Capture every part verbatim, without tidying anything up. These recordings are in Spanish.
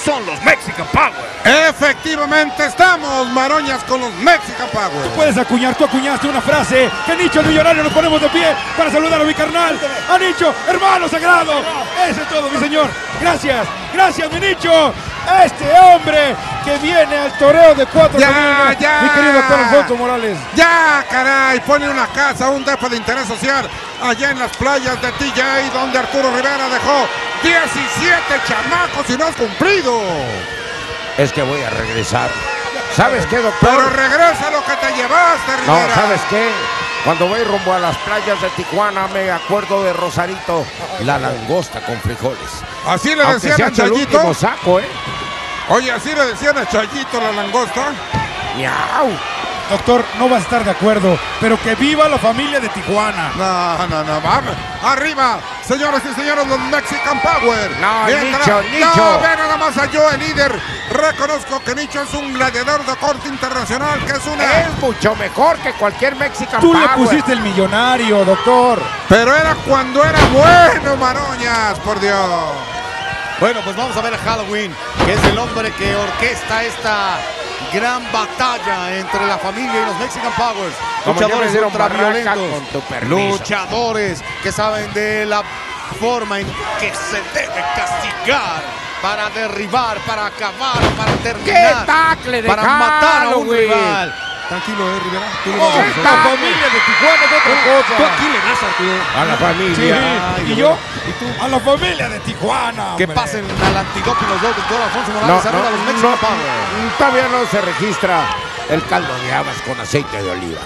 son los Mexican Power. Efectivamente estamos, Maroñas, con los Mexican Power. Tú puedes acuñar, tú acuñaste una frase. Que Nicho el millonario, nos ponemos de pie para saludar a mi carnal, a Nicho, hermano sagrado. Eso es todo, mi señor. Gracias, gracias, mi Nicho. Este hombre que viene al toreo de cuatro ya, caminos, ya. mi querido doctor Alfonso Morales. Ya, caray, pone una casa, un depo de interés social allá en las playas de T J, donde Arturo Rivera dejó diecisiete chamacos y no has cumplido. Es que voy a regresar. ¿Sabes qué, doctor? Pero regresa lo que te llevaste, Rivera. No, ¿sabes qué? Cuando voy rumbo a las playas de Tijuana me acuerdo de Rosarito, la langosta con frijoles. Así le Aunque decían a sean del Chayito. último saco, ¿eh? Oye, así le decían a Chayito la langosta. ¡Miau! Doctor, no va a estar de acuerdo, pero que viva la familia de Tijuana. No, no, no, vamos. Arriba, señoras y señores, los Mexican Power. No, Mientras, Nicho, Nicho. No, ve nada más a yo, el líder. Reconozco que Nicho es un gladiador de corte internacional, que es una... Es mucho mejor que cualquier Mexican Tú Power. le pusiste el millonario, doctor. Pero era cuando era bueno, Maroñas, por Dios. Bueno, pues vamos a ver a Halloween, que es el hombre que orquesta esta gran batalla entre la familia y los Mexican Powers. Como Luchadores yo me ultra dieron barraca, violentos. con tu permiso. Luchadores que saben de la forma en que se debe castigar para derribar, para acabar, para terminar. ¡Qué tacle de para matar a un Halloween! rival. Tranquilo, eh, Rivera. Tú le Oh, vas a la nosotros. familia de Tijuana es otra cosa. Tú aquí le das, Arturo. A la Sí, familia. Ay, y yo ¿y tú? a la familia de Tijuana. Que hombre. pasen al antidoping los dos, doctor Alfonso No, Morales, arriba los no, Mexican no, Powers. todavía no se registra el caldo de habas con aceite de oliva.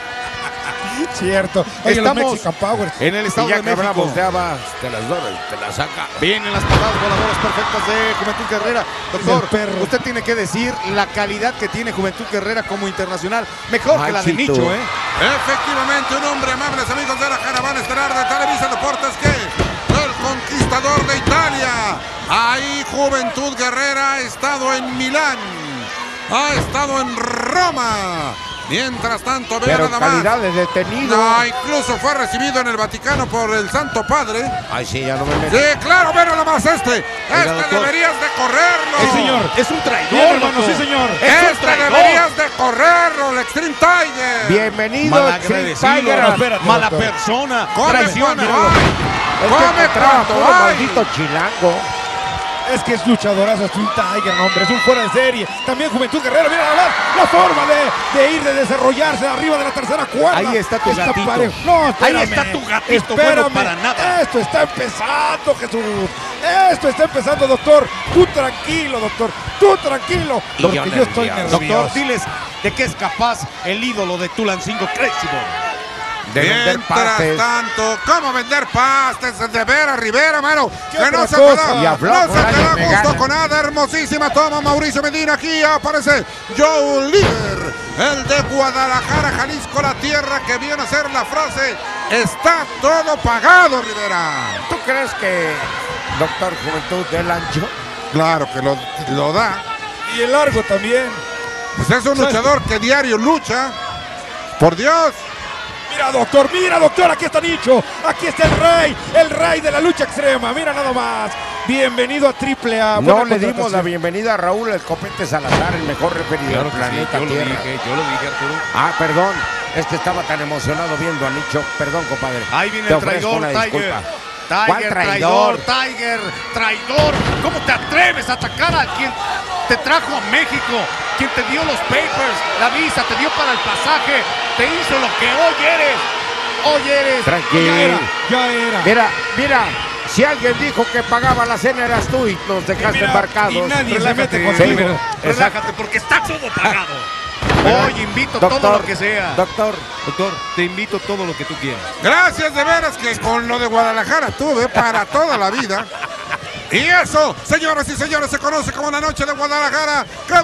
Cierto. Oye, Estamos los Mexican Powers. en el Y Estado ya de que México. hablamos de habas, te las doy, te las saca. Vienen las patadas voladoras perfectas de Juventud Guerrera. Doctor, El perro. usted tiene que decir la calidad que tiene Juventud Guerrera como internacional. Mejor que la de Machito. Nicho, ¿eh? Efectivamente, un hombre, amables amigos de la caravana estelar de Televisa Deportes, que el conquistador de Italia. Ahí Juventud Guerrera ha estado en Milán, ha estado en Roma. Mientras tanto, vea Pero nada más. calidad de detenido. No, incluso fue recibido en el Vaticano por el Santo Padre. Ay, sí, ya no me meto. Sí, claro, ve nada más este. Este doctor. deberías de correrlo. Sí, señor. Es un traidor, Bien, hermano, doctor. sí, señor. Es un Este traidor. deberías de correrlo, el Extreme Tiger. Bienvenido, Malagradecido, Tiger. no, espérate, mala doctor. persona, Come traiciona. cuanto hay. Es que Come encontraba puro cuanto hay. maldito chilango. Es que es luchadorazo, es un Tiger, hombre, es un fuera de serie. También Juventud Guerrera, mira nada más la forma de, de ir, de desarrollarse arriba de la tercera cuerda. Ahí está tu gatito. parejo. No, espérame. Ahí está tu gatito, Espérame. bueno para nada. Esto está empezando, Jesús. Esto está empezando, doctor. Tú tranquilo, doctor. Tú tranquilo. Y Porque yo yo estoy nervioso. nervioso. Doctor, diles de qué es capaz el ídolo de Tulancingo, Crazy Boy. De vender Mientras pastes. tanto, ¿cómo vender pastes? De Vera Rivera, mano. ¿Qué Que no otra se te cosa? da, Y habló no con se te alguien da vegana. gusto con nada. Hermosísima toma Mauricio Medina. Aquí aparece Joe Líder, el de Guadalajara, Jalisco, la tierra que viene a ser la frase: está todo pagado, Rivera. ¿Tú crees que Doctor Juventud del Ancho? Claro que lo, lo da. Y el largo también. Pues es un luchador que diario lucha. Por Dios. Mira, doctor, mira, doctor, aquí está Nicho. Aquí está el rey, el rey de la lucha extrema. Mira nada más. Bienvenido a Triple A. No Buena le dimos la contratación. bienvenida a Raúl El Copete Salazar, el mejor referido del planeta yo lo Tierra. dije, yo lo dije, Arturo. Ah, perdón. Es que estaba tan emocionado viendo a Nicho. Perdón, compadre. Ahí viene Te el ofrezco traidor, una Tiger. disculpa. Tiger, ¿Cuál traidor? traidor? Tiger, traidor. ¿Cómo te atreves a atacar a quien te trajo a México? Quien te dio los papers, la visa, te dio para el pasaje, te hizo lo que hoy eres. Hoy eres. Tranquilo. Ya era, ya era. Mira, mira. Si alguien dijo que pagaba la cena eras tú y nos dejaste Mira, embarcados. y nadie se mete Relájate, contigo. Rivera. Relájate porque está todo pagado. Hoy invito Doctor, todo lo que sea. Doctor, Doctor, te invito todo lo que tú quieras. Gracias de veras que con lo de Guadalajara tuve para toda la vida. Y eso, señoras y señores, se conoce como la noche de Guadalajara. ¡Qué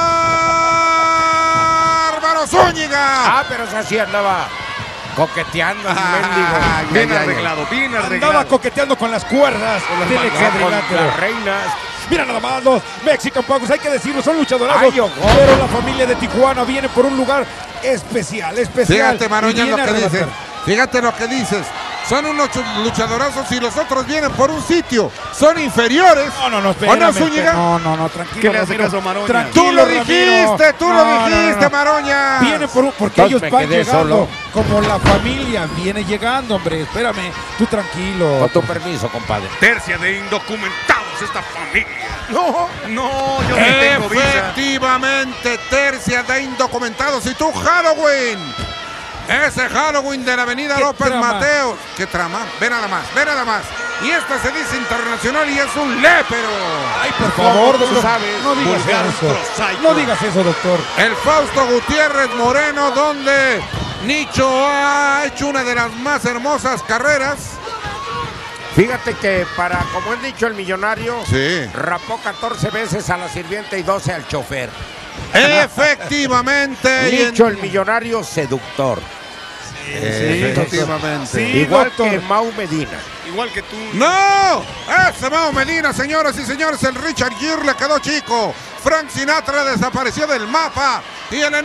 bárbaro Zúñiga! Ah, pero si así andaba coqueteando, Ah, mendigo. Bien ay, ay. arreglado, bien arreglado. Andaba coqueteando con las cuerdas del Con exadrilátero. las reinas. Mira nada más los Mexican Powers, hay que decirlo, son luchadorazos. Ay, ojo. Pero la familia de Tijuana viene por un lugar especial, especial. Fíjate, Maroña, y lo viene a que dices. arrebatar. Fíjate lo que dices. son unos luchadorazos y los otros vienen por un sitio. Son inferiores. No, no, no, ¿O no, Zúñiga? No, no, no, tranquilo. ¿Qué le hace Ramiro. caso a Maroña? Tranquilo, Tú lo Ramiro. dijiste, tú No, lo no, dijiste, no, no. Maroña. Viene por un, porque Entonces ellos me van quedé llegando solo. como la familia viene llegando, hombre. Espérame, tú tranquilo. Con tu permiso, compadre. Tercia de indocumentados esta familia. No. No, yo no tengo visa. Efectivamente, tercia de indocumentados. Y tú, Halloween. Ese Halloween de la avenida ¿Qué López trama? Mateos. ¿Qué trama? Ve nada más, ve nada más. Y esta se dice internacional y es un lépero. Ay, por favor, tú doctor. sabes? No digas Vulgar eso. prosaico. No digas eso, doctor. El Fausto Gutiérrez Moreno, donde Nicho ha hecho una de las más hermosas carreras. Fíjate que para, como he dicho el millonario, Sí. rapó catorce veces a la sirvienta y doce al chofer. Efectivamente. y en- Nicho el millonario seductor. Efectivamente. Sí, Igual doctor. que Mau Medina. Igual que tú. ¡No! Ese Mau Medina, señoras y señores, el Richard Gere le quedó chico. Frank Sinatra desapareció del mapa. Y el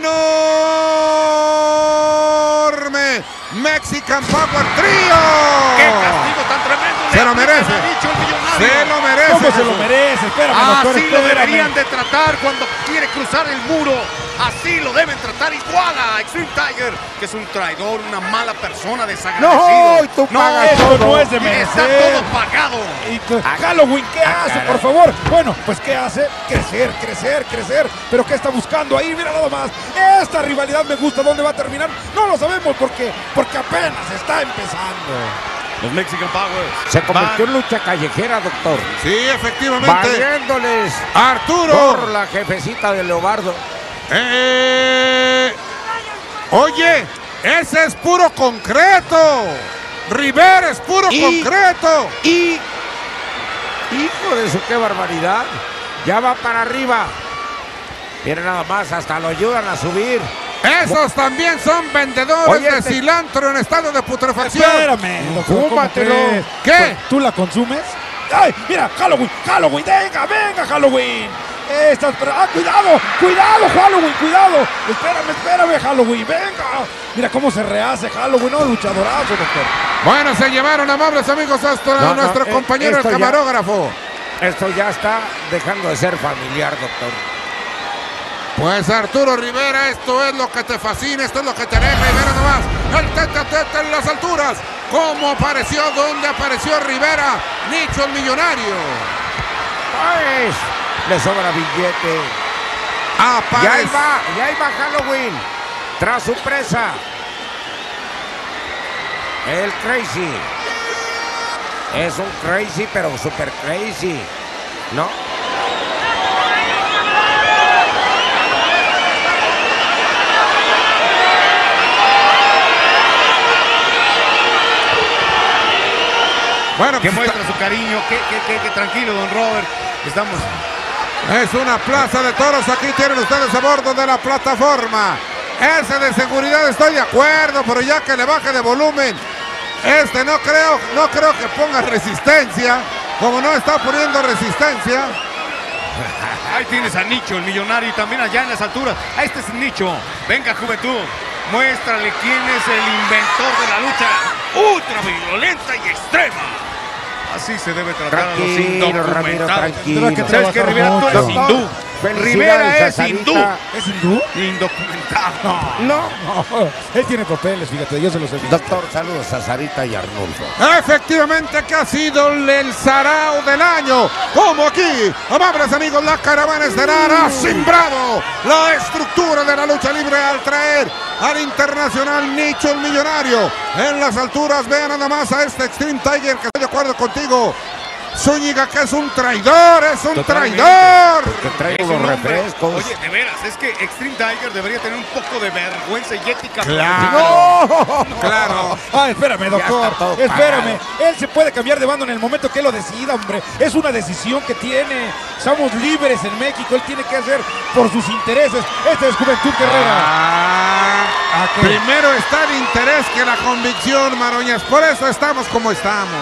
enorme Mexican Power Trio. ¡Qué castigo tan tremendo! Se le lo aplican merece. a Nicho el millonario! Se lo merece. ¿Cómo se lo Jesús. merece? Espérame, doctor, Así lo espérame. deberían de tratar cuando quiere cruzar el muro. Así lo deben tratar igual a Extreme Tiger, que es un traidor, una mala persona, desagradecido. No, y tú pagas Eso todo. no es de Está merecer. todo pagado. Y tú- Halloween, ¿qué Ah, hace, caray. por favor? Bueno, pues ¿qué hace? Crecer, crecer, crecer. ¿Pero qué está buscando ahí? Mira nada más. Esta rivalidad me gusta. ¿Dónde va a terminar? No lo sabemos porque, porque apenas está empezando. Los Mexican Powers. Se convirtió en lucha callejera, doctor. Sí, efectivamente. Valiéndoles Arturo. por la jefecita de Leobardo. Eh, oye, ese es puro concreto. Rivera es puro Y- concreto. Y, hijo de su, qué barbaridad. Ya va para arriba. Miren nada más, hasta lo ayudan a subir. Esos también son vendedores Oye, de este- cilantro en estado de putrefacción. Espérame, doctor, ¿cómo Fúmatelo. crees? ¿Qué? Pues, ¿tú la consumes? ¡Ay, mira! ¡Halloween! ¡Halloween! ¡Venga, venga, Halloween! Esta, ¡ah, cuidado! ¡Cuidado, Halloween! ¡Cuidado! Espérame, espérame, Halloween! ¡Venga! Mira cómo se rehace Halloween, ¿no? Luchadorazo, doctor. Bueno, se llevaron, amables amigos, hasta No, no, nuestro eh, compañero, el esto ya- camarógrafo. Esto ya está dejando de ser familiar, doctor. Pues Arturo Rivera, esto es lo que te fascina, esto es lo que te deja. Y mira nomás, el tete a tete en las alturas. ¿Cómo apareció? ¿Dónde apareció Rivera? Nicho el millonario. Pues, le sobra billete. Y Aparece. ahí va, y ahí va Halloween. Tras su presa. El Crazy. Es un crazy, pero super crazy. ¿No? Bueno, Que pues, muestra su cariño. Que, que, que, que tranquilo, don Robert. Estamos. es una plaza de toros. Aquí tienen ustedes a bordo de la plataforma. Ese de seguridad estoy de acuerdo, pero ya que le baje de volumen. Este no creo, no creo que ponga resistencia. Como no está poniendo resistencia. Ahí tienes a Nicho, el millonario, y también allá en las alturas. Ahí este es Nicho. Venga, juventud. Muéstrale quién es el inventor de la lucha ultra violenta y extrema. Así se debe tratar a los Tranquilo, Ramiro, indocumentados. tranquilo. Tendrá que ¿Sabes qué, trabajar Rivera? Tú eres mucho. hindú. Felicidades, Rivera es Cesarita. hindú. ¿Es hindú? Indocumentado. No, No. no. Él tiene papeles, fíjate, yo se los he visto. Doctor, saludos a Sarita y Arnulfo. Efectivamente que ha sido el sarao del año. Como aquí, amables amigos, la caravana estelar ha simbrado la estructura de la lucha libre al traer al internacional Nicho el millonario. En las alturas, vean nada más a este Extreme Tiger, que estoy de acuerdo contigo. Zúñiga, que es un traidor, es un Totalmente. traidor. Que traigo Es los un hombre- refrescos. Oye, de veras, es que Extreme Tiger debería tener un poco de vergüenza y ética. Claro, claro. Ah, espérame, doctor. está todo Espérame. Él se puede cambiar de bando en el momento que él lo decida, hombre. Es una decisión que tiene. Somos libres en México. Él tiene que hacer por sus intereses. Este es Juventud Guerrera. Ah, ¿A qué? primero está el interés que la convicción, Maroñas. Por eso estamos como estamos.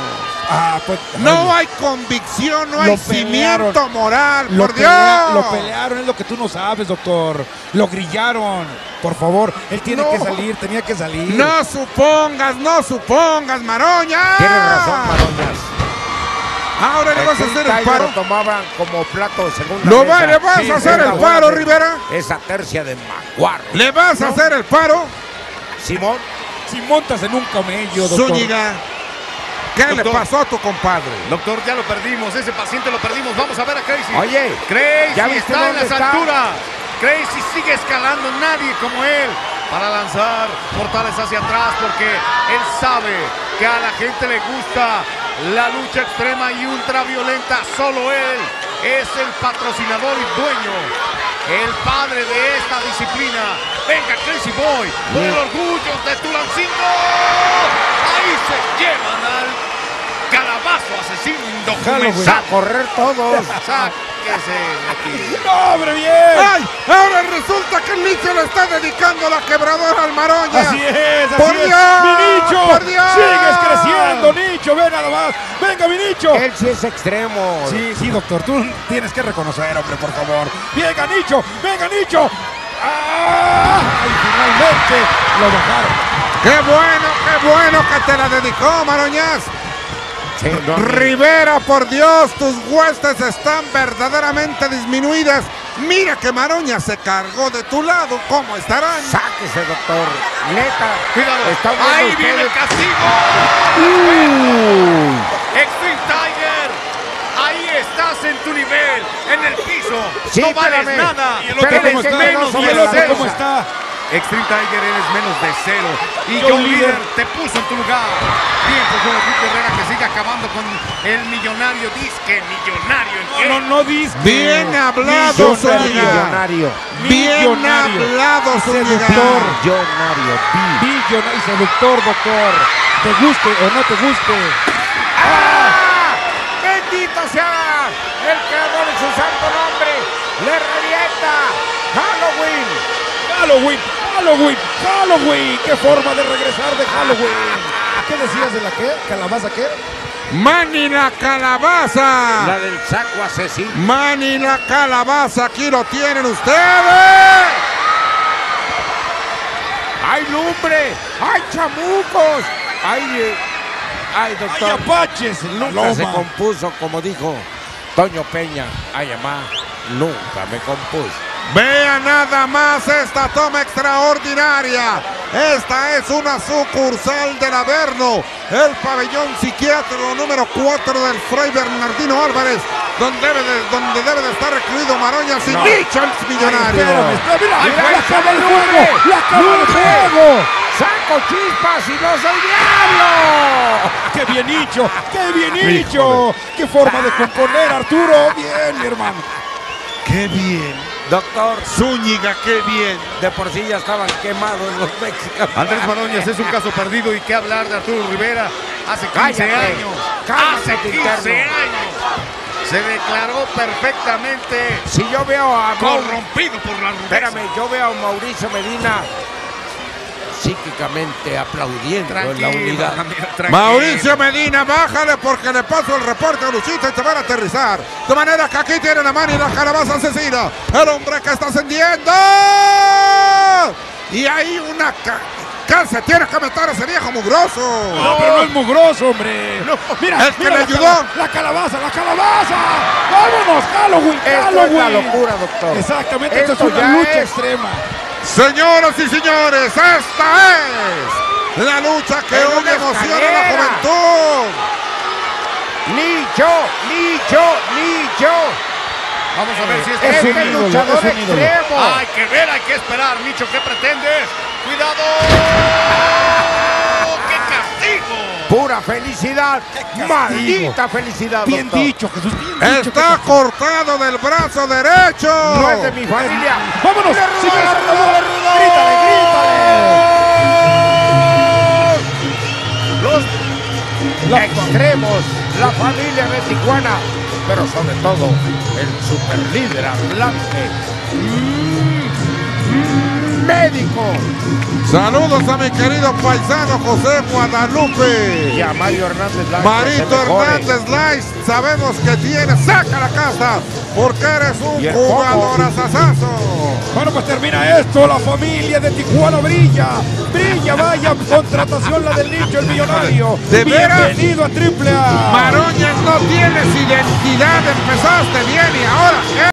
Ah, pues, No ay, hay convicción, no Lo hay pelearon. cimiento moral, Lo, por pelea- Dios. lo pelearon, es lo que tú no sabes, doctor. Lo grillaron. Por favor, él tiene No. que salir, tenía que salir. No supongas, no supongas, Maroña. Tienes razón, Maroñas. Ahora le vas a hacer el paro. Lo tomaban como plato de segunda ¿Lo mesa. va, le vas Sí, a hacer sí, el la paro, buena- Rivera? Esa tercia de maguarro. ¿Le vas a hacer el paro? Simón, Si montas en un camello, doctor. Zúñiga, ¿qué le Doctor. pasó a tu compadre? Doctor, ya lo perdimos, ese paciente lo perdimos. Vamos a ver a Crazy. oye, Crazy ¿ya viste está en dónde las está? alturas. Crazy sigue escalando, nadie como él para lanzar portales hacia atrás porque él sabe que a la gente le gusta la lucha extrema y ultraviolenta. Solo él es el patrocinador y dueño, el padre de esta disciplina. Venga, Crazy Boy, por el orgullo de Tulancingo. Ahí se llevan al calabazo asesino Jalo, güey. a indocumentado. correr todos. Sáquese de aquí. ¡No, hombre, bien! ¡Ay! Ahora resulta que el Nicho le está dedicando la quebradora al Maroña. Así es, así ¡Por es. Dios! ¡Mi Nicho! ¡Por Dios! ¡Sigues creciendo, Nicho! ¡Ven nada más! ¡Venga, mi Nicho! Él sí es extremo. Sí, sí, doctor, tú tienes que reconocer, hombre, por favor. ¡Venga, Nicho! ¡Venga, Nicho! ¡Ah! Y finalmente lo bajaron. ¡Qué bueno, qué bueno que te la dedicó, Maroñas! Sí, no, Rivera, por Dios, tus huestes están verdaderamente disminuidas. Mira que Maroña se cargó de tu lado. ¿Cómo estarán? sáquese, doctor. Neta. Cuidado. ¿Están viendo Ahí viene el ustedes? castigo. Uh, Extreme Tiger. Ahí estás en tu nivel, en el piso. Sí, no vales espérame. nada. ¿Y el otro Espérame, cómo que está? menos ¿Y de el otro cero. cómo está? Extreme Tiger eres menos de cero. Y John John Líder Líder te puso en tu lugar. Bien, pues John Enrique Herrera que sigue acabando con el millonario disque millonario. ¿en qué? No, no, no dis. Bien hablado, Millonario. Zúñiga. millonario. Bien Millonario. hablado, Zúñiga. Seductor. Millonario. Bi. Billonario y seductor, doctor. Te guste o no te guste. ¡Ah! ¡Bendito sea el creador en su santo nombre! ¡Le revienta! ¡Halloween! Halloween, Halloween, Halloween. ¡Qué forma de regresar de Halloween! ¿Qué decías de la qué? ¿Calabaza qué? Manny la calabaza. La del saco asesino. Manny la calabaza. Aquí lo tienen ustedes. ¡Hay lumbre! ¡Hay chamucos! ¡Hay, eh, ay, ¡Ay, doctor! apaches! en la Nunca se loma. compuso, como dijo Toño Peña. Ay, mamá, nunca me compuso. Vea nada más esta toma extraordinaria. Esta es una sucursal del Averno, el pabellón psiquiátrico número cuatro del Fray Bernardino Álvarez, donde debe de, donde debe de estar recluido Maroña sin No. Nicho el Ay, millonario. espérame, espérame, mira, Ay, mira, ay, la cama de lumbre, fuego, la cama de lumbre. fuego. ¡Saco chispas y no soy diablo! ¡Qué bien hecho! ¡Qué bien hecho! ¡Qué forma de componer, Arturo! Bien, mi hermano. ¡Qué bien! Doctor, Zúñiga, qué bien. de por sí ya estaban quemados los mexicanos. Andrés Maroñas es un caso perdido y qué hablar de Arturo Rivera hace quince Cállate, años. cállate, Hace quince interno. años. Se declaró perfectamente Si yo veo a Mau- corrompido por la rudeza. Espérame, yo veo a Mauricio Medina psíquicamente aplaudiendo en la Tranquilo, unidad. amigo, tranquilo. Mauricio Medina, bájale porque le paso el reporte a Luchita y te van a aterrizar. De manera que aquí tienen a Manny la calabaza asesina, el hombre que está ascendiendo. Y hay una ca ca- se tiene que meter ese viejo mugroso. No, pero no es mugroso, hombre. Mira, Es que mira le la ayudó. cala- La calabaza, la calabaza. ¡Vámonos, Halloween, Esto es Halloween! la locura, doctor. Exactamente, esto, Esto es una ya lucha es- extrema. Señoras y señores, esta es la lucha que En hoy una emociona a la escalera. juventud. Nicho, Nicho, Nicho. Vamos a ver si es Es Este un ídolo, luchador es un ídolo. extremo. Hay que ver, hay que esperar. Nicho, ¿qué pretendes? ¡Cuidado! ¡Qué castigo! Pura felicidad. Maldita felicidad, Bien doctor. dicho, Jesús, bien dicho. Está cortado del brazo derecho. No es de mi familia. ¡Vámonos! ¡Le rudo, ¡Señor le rudo, le rudo! ¡Grítale, grítale! Los La- extremos, la familia de Tijuana, pero sobre todo el super líder hablante. Mm, mm, médico. Saludos a mi querido paisano José Guadalupe. Y a Mario Hernández Lais. Marito Hernández Lais, sabemos que tienes, saca la casa, porque eres un jugador asasazo. Bueno, pues termina esto, la familia de Tijuana brilla, brilla, vaya contratación la del Nicho, el millonario. ¿De veras? Bienvenido a Triple A. Maroñas, no tienes identidad, empezaste bien y ahora...